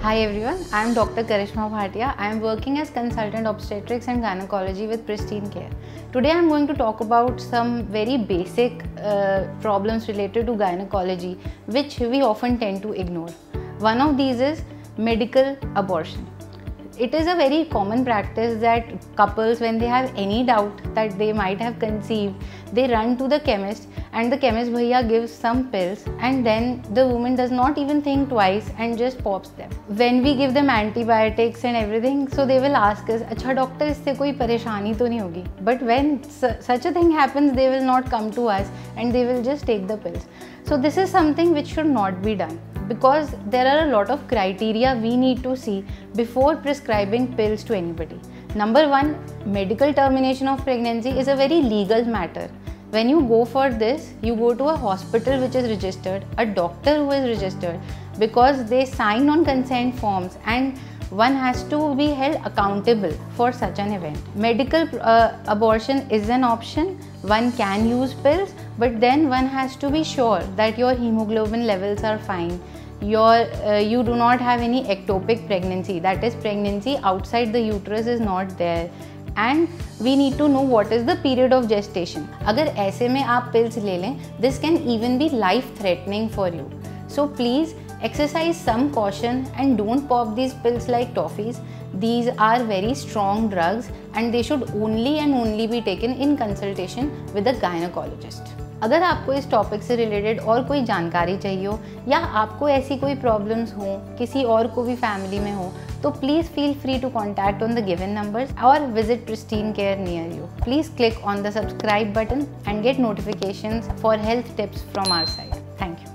Hi everyone, I am Dr. Karishma Bhatia. I am working as consultant obstetrics and gynecology with Pristine Care. Today I am going to talk about some very basic problems related to gynecology which we often tend to ignore. One of these is medical abortion. It is a very common practice that couples, when they have any doubt that they might have conceived, they run to the chemist and the chemist bhaiya gives some pills and then the woman does not even think twice and just pops them. When we give them antibiotics and everything, so they will ask us, "Acha doctor, isse koi pareshani to nahi hogi?" But when such a thing happens, they will not come to us and they will just take the pills. So this is something which should not be done, because there are a lot of criteria we need to see before prescribing pills to anybody. Number one, medical termination of pregnancy is a very legal matter. When you go for this, you go to a hospital which is registered, a doctor who is registered, because they sign on consent forms and one has to be held accountable for such an event. Medical abortion is an option. One can use pills, but then one has to be sure that your hemoglobin levels are fine. You do not have any ectopic pregnancy, that is pregnancy outside the uterus is not there. And we need to know what is the period of gestation. अगर ऐसे में आप pills ले लें, this can even be life threatening for you. So please exercise some caution and don't pop these pills like toffees. These are very strong drugs and they should only and only be taken in consultation with a gynecologist. अगर आपको इस topic से related और कोई जानकारी चाहिए हो या आपको ऐसी कोई प्रॉब्लम्स हो, किसी और को भी फैमिली में हो, तो please feel free to contact on the given numbers और visit pristine care near you. Please click on the subscribe button and get notifications for health tips from our side. Thank you.